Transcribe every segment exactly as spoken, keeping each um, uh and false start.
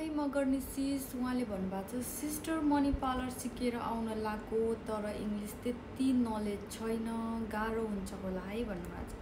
म गर्ने सिस उहाँले भन्नुभएको छ सिस्टर मनी पार्लर सिकेर आउन लागेको तर इङ्ग्लिस त्यति नलेज छैन गाह्रो हुन्छ होला है भन्नुभएको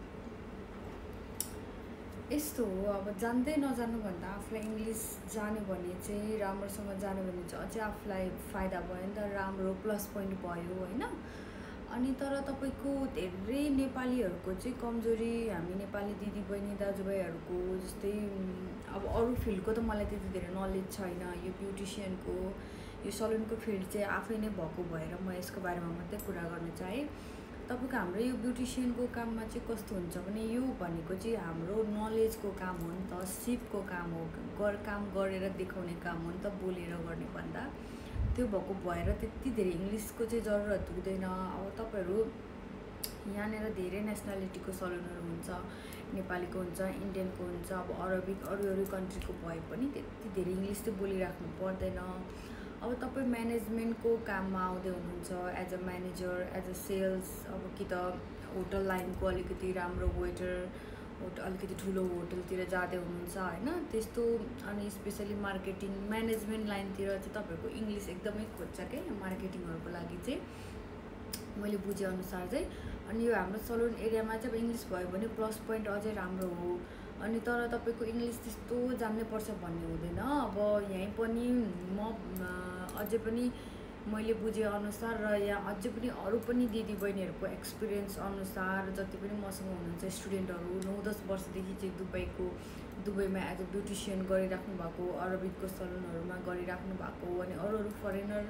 छ। यस्तो हो अब जान्दै नजान्नु भन्दा आफूलाई इङ्ग्लिस जान्यो भने चाहिँ राम्रोसँग जान्यो भने चाहिँ अझै आफूलाई फाइदा भयो नि त, राम्रो प्लस पोइन्ट भयो होइन। अनि तर तपाईँको धेरै नेपालीहरूको चाहिँ कमजोरी, हामी नेपाली दिदीबहिनी दाजुभाइहरूको जस्तै अब अरू फिल्डको त मलाई त्यति धेरै नलेज छैन, यो ब्युटिसियनको यो सलुनको फिल्ड चाहिँ आफै नै भएको भएर म यसको बारेमा मात्रै कुरा गर्न चाहेँ। तपाईँको हाम्रो यो ब्युटिसियनको काममा चाहिँ कस्तो हुन्छ भने यो भनेको चाहिँ हाम्रो नलेजको काम हो नि त, सिपको काम हो, गर काम गरेर देखाउने काम हो नि त, बोलेर गर्ने भन्दा। त्यो भएको भएर त्यति धेरै इङ्ग्लिसको चाहिँ जरुरत हुँदैन। अब तपाईँहरू यहाँनिर धेरै नेसनालिटीको सलुनहरू हुन्छ, नेपालीको हुन्छ, इन्डियनको हुन्छ, अब अरबिक अरू अरू कन्ट्रीको भए पनि त्यति धेरै इङ्ग्लिस चाहिँ बोलिराख्नु पर्दैन। अब तपाईँ म्यानेजमेन्टको काममा आउँदै हुनुहुन्छ as a manager, as a sales, अब कि त होटल लाइनको अलिकति राम्रो वेटर, होटल अलिकति ठुलो होटलतिर जाँदै हुनुहुन्छ होइन, त्यस्तो। अनि स्पेसली मार्केटिङ म्यानेजमेन्ट लाइनतिर चाहिँ तपाईँहरूको इङ्ग्लिस एकदमै खोज्छ क्या मार्केटिङहरूको लागि चाहिँ, मैले बुझेअनुसार चाहिँ। अनि यो हाम्रो सलुन एरियामा चाहिँ अब इङ्ग्लिस भयो भने प्लस पोइन्ट अझै राम्रो हो। अनि तर तपाईँको इङ्ग्लिस त्यस्तो जान्नुपर्छ भन्ने हुँदैन। अब यहीँ पनि म अझै पनि मैले बुझेअनुसार र यहाँ अझै पनि अरू पनि दिदीबहिनीहरूको एक्सपिरियन्स अनुसार जति पनि मसँग हुनुहुन्छ स्टुडेन्टहरू नौ दस वर्षदेखि चाहिँ दुबईको दुबईमा एज अ ब्युटिसियन गरिराख्नु भएको, अरबिकको सलुनहरूमा गरिराख्नु भएको, अनि अरू अरू फरेनर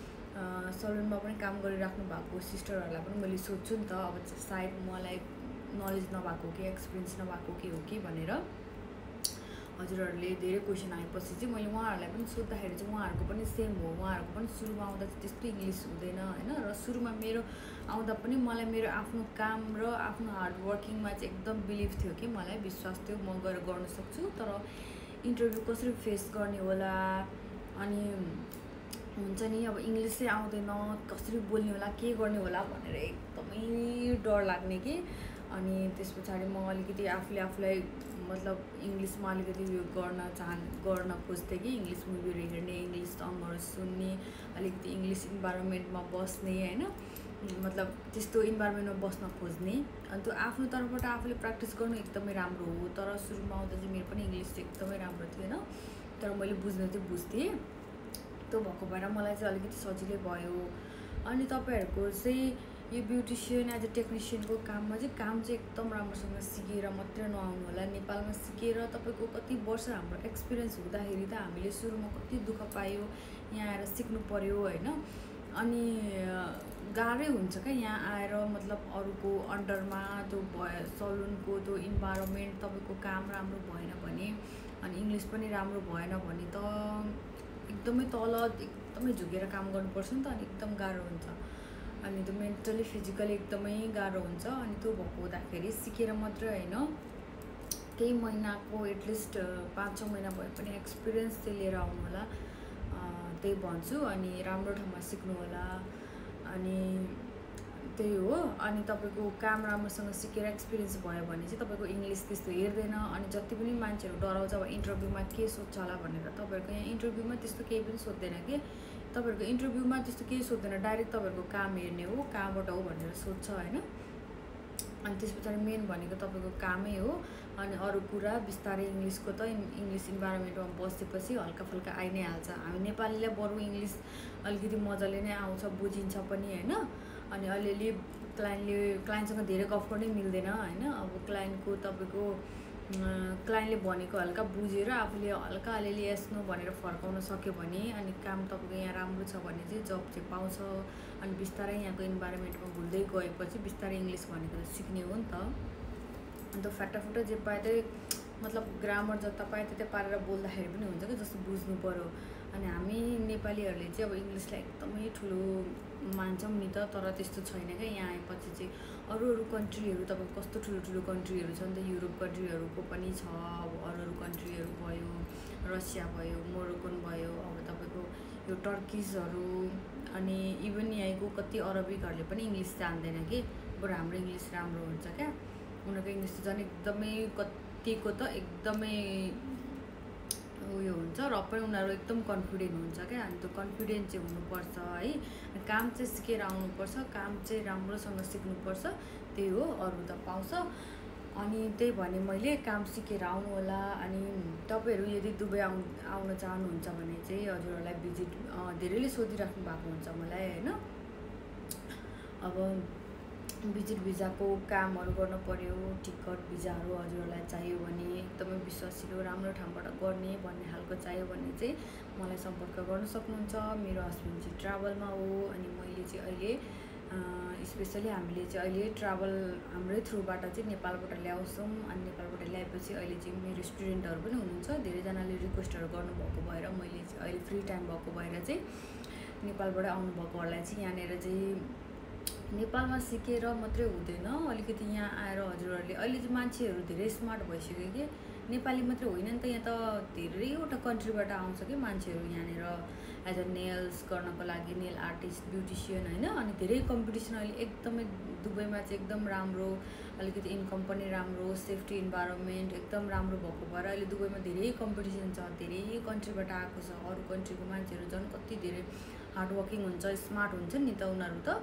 सलुनमा पनि काम गरिराख्नु भएको सिस्टरहरूलाई पनि मैले सोध्छु नि त, अब सायद मलाई नलेज नभएको कि एक्सपिरियन्स नभएको के हो कि भनेर हजुरहरूले धेरै क्वेसन आएपछि चाहिँ मैले उहाँहरूलाई पनि सोद्धाखेरि चाहिँ उहाँहरूको पनि सेम हो। उहाँहरूको पनि सुरुमा आउँदा चाहिँ त्यस्तो इङ्ग्लिस हुँदैन होइन, र सुरुमा मेरो आउँदा पनि मलाई मेरो आफ्नो काम र आफ्नो हार्डवर्किङमा चाहिँ एकदम बिलिभ थियो कि मलाई विश्वास थियो म गएर गर्न सक्छु, तर इन्टरभ्यू कसरी फेस गर्ने होला, अनि हुन्छ नि अब इङ्ग्लिसै आउँदैन कसरी बोल्ने होला के गर्ने होला भनेर एकदमै डर लाग्ने कि। अनि त्यस पछाडि म अलिकति आफूले आफूलाई मतलब इङ्ग्लिसमा अलिकति उयो गर्न चाहन गर्न खोज्थेँ कि इङ्ग्लिस मुभीहरू हेर्ने, इङ्ग्लिस सङहरू सुन्ने, अलिकति इङ्ग्लिस इन्भाइरोमेन्टमा बस्ने होइन, मतलब त्यस्तो इन्भाइरोमेन्टमा बस्न खोज्ने। अनि त्यो आफ्नो तर्फबाट आफूले प्र्याक्टिस गर्नु एकदमै राम्रो हो। तर सुरुमा आउँदा चाहिँ मेरो पनि इङ्ग्लिस चाहिँ एकदमै राम्रो थिएन, तर मैले बुझ्न चाहिँ बुझ्थेँ। त्यो भएको भएर मलाई चाहिँ अलिकति सजिलै भयो। अनि तपाईँहरूको चाहिँ यो ब्युटिसियन एज अ टेक्निसियनको काममा चाहिँ काम चाहिँ एकदम राम्रोसँग सिकेर मात्रै नआउनु होला। नेपालमा सिकेर तपाईँको कति वर्ष हाम्रो एक्सपिरियन्स हुँदाखेरि त हामीले सुरुमा कति दुःख पायो, यहाँ आएर सिक्नु पऱ्यो होइन। अनि गाह्रै हुन्छ क्या यहाँ आएर, मतलब अरूको अन्डरमा त्यो भयो सलुनको त्यो इन्भाइरोमेन्ट, तपाईँको काम राम्रो भएन भने अनि इङ्ग्लिस पनि राम्रो भएन भने त एकदमै तल एकदमै झुकेर काम गर्नुपर्छ नि त, अनि एकदम गाह्रो हुन्छ। अनि त्यो मेन्टली फिजिकली एकदमै गाह्रो हुन्छ। अनि त्यो भएको हुँदाखेरि सिकेर मात्रै होइन, केही महिनाको एटलिस्ट पाँच छ महिना भए पनि एक्सपिरियन्स चाहिँ लिएर आउनु होला, त्यही भन्छु। अनि राम्रो ठाउँमा सिक्नु होला, अनि त्यही हो। अनि तपाईँको काम राम्रोसँग सिकेर एक्सपिरियन्स भयो भने चाहिँ तपाईँको इङ्ग्लिस त्यस्तो हेर्दैन। अनि जति पनि मान्छेहरू डराउँछ अब इन्टरभ्यूमा के सोध्छ होला भनेर, तपाईँहरूको यहाँ इन्टरभ्यूमा त्यस्तो केही पनि सोध्दैन कि, तपाईँहरूको इन्टरभ्यूमा त्यस्तो केही सोध्दैन, डाइरेक्ट तपाईँहरूको काम हेर्ने हो, कहाँबाट हो भनेर सोध्छ होइन। अनि त्यस पछाडि मेन भनेको तपाईँको कामै हो। अनि अरू कुरा बिस्तारै इङ्ग्लिसको त इङ्ग्लिस इन्भाइरोमेन्टमा बसेपछि हल्का फुल्का आइ नै हाल्छ। हामी नेपालीलाई बरु इङ्ग्लिस अलिकति मजाले नै आउँछ, बुझिन्छ पनि होइन। अनि अलिअलि क्लाइन्टले क्लाइन्टसँग धेरै गफ गर्नै मिल्दैन होइन। अब क्लाइन्टको तपाईँको क्लाइन्टले भनेको हल्का बुझेर आफूले हल्का अलिअलि यस नो भनेर फर्काउन सक्यो भने अनि काम तपाईँको यहाँ राम्रो छ भने चाहिँ जब चाहिँ पाउँछ। अनि बिस्तारै यहाँको इन्भाइरोमेन्टमा घुल्दै गएपछि बिस्तारै इङ्ग्लिस भनेको त सिक्ने हो नि त। अन्त फाटाफुटा जे पाए त्यही मतलब ग्रामर जता पाए त्यतै पारेर बोल्दाखेरि पनि हुन्छ कि, जस्तो बुझ्नु पऱ्यो। अनि हामी नेपालीहरूले चाहिँ अब इङ्ग्लिसलाई एकदमै ठुलो मान्छौँ नि त, तर त्यस्तो छैन क्या। यहाँ आएपछि चाहिँ अरू अरू कन्ट्रीहरू तपाईँको कस्तो ठुलो ठुलो कन्ट्रीहरू छ नि त, युरोप कन्ट्रीहरूको पनि छ, अब अरू अरू कन्ट्रीहरू भयो, रसिया भयो, मोरोक्कन भयो, अब तपाईँको यो टर्किसहरू, अनि इभन यहीँको कति अरबिकहरूले पनि इङ्ग्लिस जान्दैन कि, बरु हाम्रो इङ्ग्लिस राम्रो हुन्छ क्या। उनीहरूको इङ्ग्लिस त झन् एकदमै कतिको त एकदमै उयो हुन्छ, र पनि उनीहरू एकदम कन्फिडेन्ट हुन्छ क्या। अनि त्यो कन्फिडेन्ट चाहिँ हुनुपर्छ है, काम चाहिँ सिकेर आउनुपर्छ, काम चाहिँ राम्रोसँग सिक्नुपर्छ, त्यही हो, अरू त पाउँछ। अनि त्यही भने मैले काम सिकेर आउनु होला। अनि तपाईँहरू यदि दुबई आउनु आउन चाहनुहुन्छ भने चाहिँ हजुरहरूलाई भिजिट धेरैले सोधिराख्नु भएको हुन्छ मलाई होइन। अब भिजिट भिजाको कामहरू गर्नु पर्यो, टिकट भिजाहरू हजुरहरूलाई चाहियो भने एकदमै विश्वासिलो राम्रो ठाउँबाट गर्ने भन्ने खालको चाहियो भने चाहिँ मलाई सम्पर्क गर्न सक्नुहुन्छ। मेरो हस्बेन्ड चाहिँ ट्राभलमा हो अनि मैले चाहिँ अहिले स्पेसली हामीले चाहिँ अहिले ट्राभल हाम्रै थ्रुबाट चाहिँ नेपालबाट ल्याउँछौँ। अनि नेपालबाट ल्याएपछि अहिले चाहिँ मेरो स्टुडेन्टहरू पनि हुनुहुन्छ, धेरैजनाले रिक्वेस्टहरू गर्नुभएको भएर मैले चाहिँ अहिले फ्री टाइम भएको भएर चाहिँ नेपालबाट आउनुभएकोहरूलाई चाहिँ यहाँनिर चाहिँ नेपालमा सिकेर मात्रै हुँदैन, अलिकति यहाँ आएर हजुरहरूले अहिले चाहिँ मान्छेहरू धेरै स्मार्ट भइसक्यो कि, नेपाली मात्रै होइन नि त, यहाँ त धेरैवटा कन्ट्रीबाट आउँछ कि मान्छेहरू यहाँनिर एज अ नेल्स गर्नको लागि, नेल आर्टिस्ट, ब्युटिसियन होइन। अनि धेरै कम्पिटिसन अहिले एकदमै दुबईमा चाहिँ एकदम राम्रो, अलिकति इन्कम पनि राम्रो, सेफ्टी इन्भाइरोमेन्ट एकदम राम्रो भएको भएर अहिले दुबईमा धेरै कम्पिटिसन छ, धेरै कन्ट्रीबाट आएको छ। अरू कन्ट्रीको मान्छेहरू झन् कति धेरै हार्डवर्किङ हुन्छ, स्मार्ट हुन्छ नि त उनीहरू त।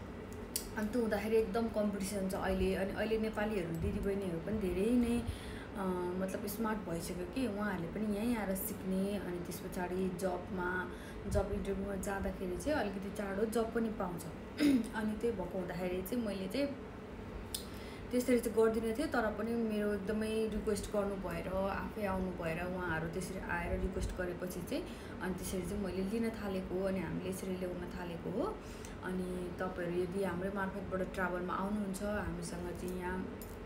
अनि त्यो हुँदाखेरि एकदम कम्पिटिसन छ अहिले। अनि अहिले नेपालीहरू दिदीबहिनीहरू पनि धेरै नै मतलब स्मार्ट भइसक्यो कि, उहाँहरूले पनि यहीँ आएर सिक्ने अनि त्यस पछाडि जबमा जब इन्टरभ्यूमा जाँदाखेरि चाहिँ अलिकति चाँडो जब पनि पाउँछ। अनि त्यही भएको हुँदाखेरि चाहिँ मैले चाहिँ त्यसरी चाहिँ गर्दिनँ थिएँ, तर पनि मेरो एकदमै रिक्वेस्ट गर्नु भएर आफै आउनु भएर उहाँहरू त्यसरी आएर रिक्वेस्ट गरेपछि चाहिँ अनि त्यसरी चाहिँ मैले लिन थालेको हो अनि हामीले यसरी ल्याउन थालेको हो। अनि तपाईँहरू यदि हाम्रै मार्फतबाट ट्राभलमा आउनुहुन्छ, हामीसँग चाहिँ यहाँ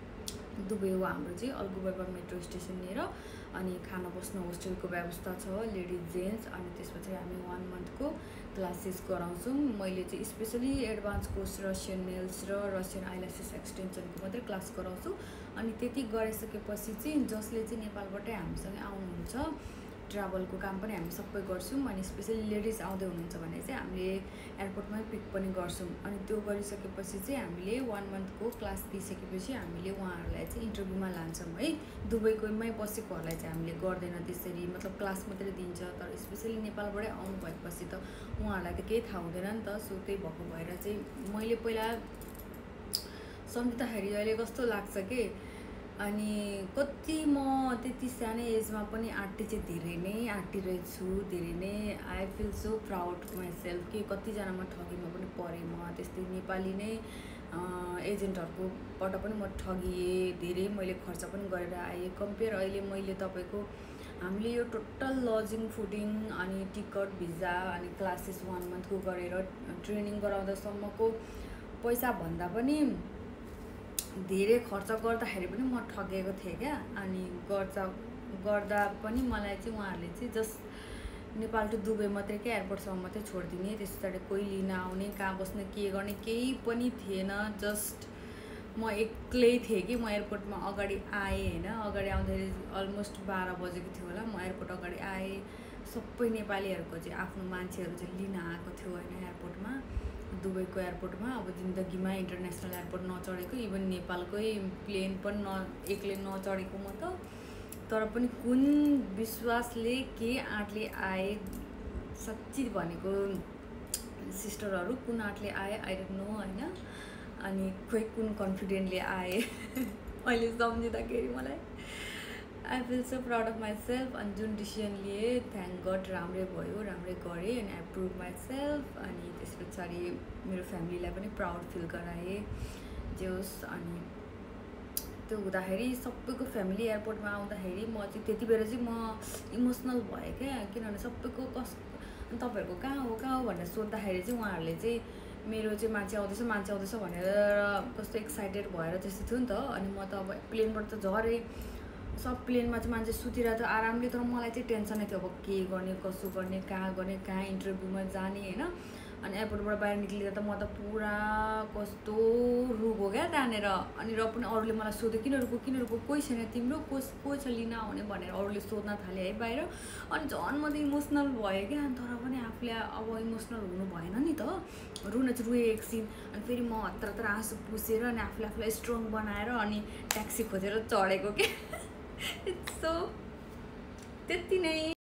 दुबई हो हाम्रो चाहिँ अलगुबाबा मेट्रो स्टेसन लिएर, अनि खाना बस्न होस्टेलको व्यवस्था छ लेडिज जेन्ट्स। अनि त्यसपछि हामी वान मन्थको क्लासेस गराउँछौँ। मैले चाहिँ specially advance course Russian nails र रसियन आइल्यासेस एक्सटेन्सनको मात्रै क्लास गराउँछु। अनि त्यति गरिसकेपछि चाहिँ जसले चाहिँ नेपालबाटै हामीसँग आउनुहुन्छ ट्राभलको काम पनि हामी सबै गर्छौँ। अनि स्पेसली लेडिज आउँदै हुनुहुन्छ भने चाहिँ हामीले एयरपोर्टमै पिक पनि गर्छौँ। अनि त्यो गरिसकेपछि चाहिँ हामीले वान मन्थको क्लास दिइसकेपछि हामीले उहाँहरूलाई चाहिँ इन्टरभ्यूमा लान्छौँ है। दुबईकोमै बसेकोहरूलाई चाहिँ हामीले गर्दैन त्यसरी, मतलब क्लास मात्रै दिन्छ। तर स्पेसली नेपालबाटै आउनु भएपछि त उहाँहरूलाई त केही थाहा हुँदैन नि त। सो त्यही भएको भएर चाहिँ मैले पहिला सम्झिँदाखेरि अहिले कस्तो लाग्छ कि, अनि कति म त्यति सानै एजमा पनि आँटी चाहिँ धेरै नै आँटी रहेछु, धेरै नै I feel so proud myself कि कतिजनामा ठगीमा पनि परेँ म। त्यस्तै नेपाली नै एजेन्टहरूकोबाट पनि म ठगिएँ, धेरै मैले खर्च पनि गरेर आएँ। कम्पेयर अहिले मैले तपाईँको हामीले यो टोटल लजिङ फुडिङ अनि टिकट भिजा अनि क्लासेस वान मन्थको गरेर ट्रेनिङ गराउँदासम्मको पैसा भन्दा पनि धेरै खर्च गर्दाखेरि पनि म ठगेको थिएँ क्या। अनि गर्दा गर्दा पनि मलाई चाहिँ उहाँहरूले चाहिँ जस्ट नेपाल टु दुबई मात्रै क्या, एयरपोर्टसम्म मात्रै छोडिदिने, त्यस पछाडि कोही लिन आउने, कहाँ बस्ने, के गर्ने केही पनि थिएन। जस्ट म एक्लै थिएँ कि, म एयरपोर्टमा अगाडि आएँ होइन, अगाडि आउँदाखेरि अलमोस्ट बाह्र बजेको थियो होला, म एयरपोर्ट अगाडि आएँ। सबै नेपालीहरूको चाहिँ आफ्नो मान्छेहरू चाहिँ लिन आएको थियो होइन एयरपोर्टमा, दुबईको एयरपोर्टमा। अब जिन्दगीमा इन्टरनेसनल एयरपोर्ट नचढेको, इभन नेपालकै प्लेन पनि न एक्लै नचढेको म त। तर पनि कुन विश्वासले के आँटले आए, साँच्ची भनेको सिस्टरहरू कुन आँटले आए आई डोन्ट नो होइन। अनि खोइ कुन कन्फिडेन्टले आए अहिले सम्झिँदाखेरि मलाई I feel so proud of myself. अनि जुन डिसिजन लिएँ थ्याङ्क गड राम्रै भयो, राम्रै गरेँ अनि आई प्रुभ माइसेल्फ। अनि त्यस पछाडि मेरो फ्यामिलीलाई पनि प्राउड फिल गराएँ जे होस्। अनि त्यो हुँदाखेरि सबैको फ्यामिली एयरपोर्टमा आउँदाखेरि म चाहिँ त्यति बेला चाहिँ म इमोसनल भएँ क्या, किनभने सबैको कस तपाईँहरूको कहाँ हो कहाँ हो भनेर सोद्धाखेरि चाहिँ उहाँहरूले चाहिँ मेरो चाहिँ मान्छे आउँदैछ मान्छे आउँदैछ भनेर कस्तो एक्साइटेड भएर त्यस्तो थियो नि त। अनि म त अब प्लेनबाट त झरेँ, सब प्लेनमा चाहिँ मान्छे सुतिरहेको थियो आरामले, तर मलाई चाहिँ टेन्सनै थियो अब के गर्ने कसो गर्ने, कहाँ गर्ने, कहाँ इन्टरभ्यूमा जाने होइन। अनि एयरपोर्टबाट बाहिर निक्लिँदा त म त पुरा कस्तो रुगो क्या त्यहाँनिर। अनि र पनि अरूले मलाई सोध्यो किन रुको किन रुको, कोही छैन तिम्रो, को को छ लिन आउने भनेर अरूले सोध्न थाले है बाहिर। अनि झन् म त इमोसनल भएँ क्या। तर पनि आफूले अब इमोसनल हुनु भएन नि त, रुन चाहिँ रुएँ एकछिन। अनि फेरि म हत्र हत्र आँसु पुसेर अनि आफूले आफूलाई स्ट्रङ बनाएर अनि ट्याक्सी खोजेर चढेको क्या। इट्स सो त्यति नै।